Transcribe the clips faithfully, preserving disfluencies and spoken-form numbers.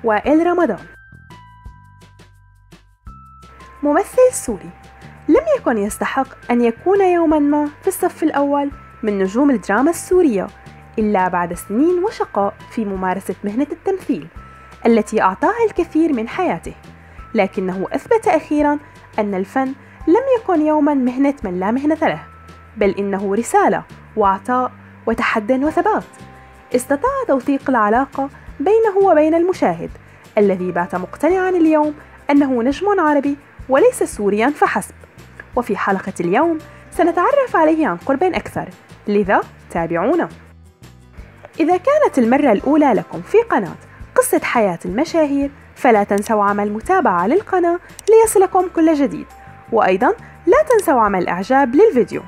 وائل رمضان. ممثل سوري لم يكن يستحق أن يكون يوما ما في الصف الأول من نجوم الدراما السورية إلا بعد سنين وشقاء في ممارسة مهنة التمثيل التي أعطاها الكثير من حياته، لكنه أثبت أخيرا أن الفن لم يكن يوما مهنة من لا مهنة له، بل إنه رسالة وعطاء وتحد وثبات. استطاع توثيق العلاقة بينه وبين المشاهد الذي بات مقتنعا اليوم أنه نجم عربي وليس سوريا فحسب. وفي حلقة اليوم سنتعرف عليه عن قرب أكثر، لذا تابعونا. إذا كانت المرة الأولى لكم في قناة قصة حياة المشاهير فلا تنسوا عمل متابعة للقناة ليصلكم كل جديد، وأيضا لا تنسوا عمل إعجاب للفيديو.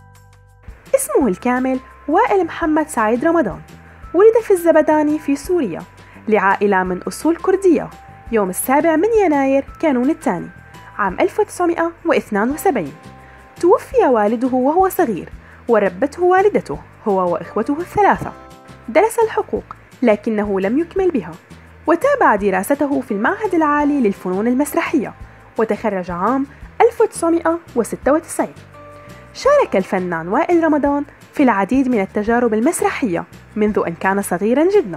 اسمه الكامل وائل محمد سعيد رمضان، ولد في الزبداني في سوريا لعائلة من أصول كردية يوم السابع من يناير كانون الثاني عام ألف وتسعمائة واثنين وسبعين. توفي والده وهو صغير وربته والدته هو وإخوته الثلاثة. درس الحقوق لكنه لم يكمل بها، وتابع دراسته في المعهد العالي للفنون المسرحية وتخرج عام ألف وتسعمائة وستة وتسعين. شارك الفنان وائل رمضان في العديد من التجارب المسرحية منذ أن كان صغيرا جدا.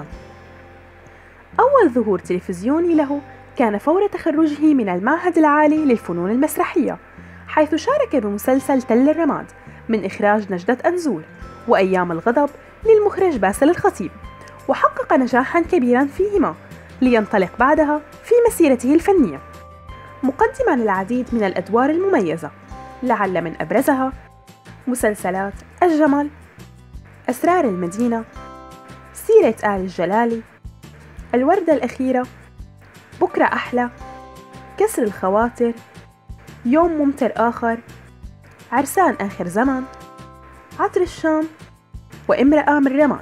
أول ظهور تلفزيوني له كان فور تخرجه من المعهد العالي للفنون المسرحية، حيث شارك بمسلسل تل الرماد من إخراج نجدة أنزول، وأيام الغضب للمخرج باسل الخطيب، وحقق نجاحا كبيرا فيهما لينطلق بعدها في مسيرته الفنية مقدما العديد من الأدوار المميزة، لعل من أبرزها مسلسلات الجمل، أسرار المدينة، سيرة آل الجلالي، الوردة الأخيرة، بكرة أحلى، كسر الخواطر، يوم ممطر آخر، عرسان آخر زمن، عطر الشام، وامرأة من رماد.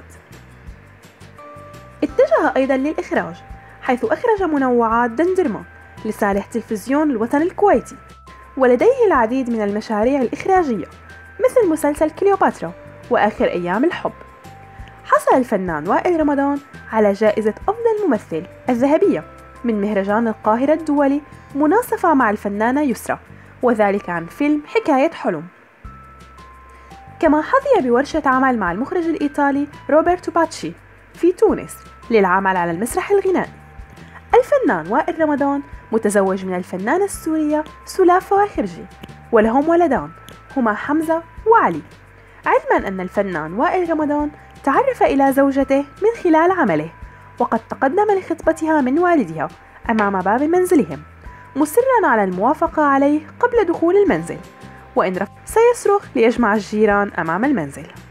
اتجه أيضا للإخراج، حيث أخرج منوعات دندرما لصالح تلفزيون الوطن الكويتي، ولديه العديد من المشاريع الإخراجية مثل مسلسل كليوباترا وآخر أيام الحب. حصل الفنان وائل رمضان على جائزة أفضل ممثل الذهبية من مهرجان القاهرة الدولي مناصفة مع الفنانة يسرا، وذلك عن فيلم حكاية حلم. كما حظي بورشة عمل مع المخرج الإيطالي روبرتو باتشي في تونس للعمل على المسرح الغنائي. الفنان وائل رمضان متزوج من الفنانة السورية سلاف فواخرجي، ولهم ولدان هما حمزة وعلي، علما أن الفنان وائل رمضان تعرف إلى زوجته من خلال عمله، وقد تقدم لخطبتها من والدها أمام باب منزلهم مصرا على الموافقة عليه قبل دخول المنزل، وإن رفض سيصرخ ليجمع الجيران أمام المنزل.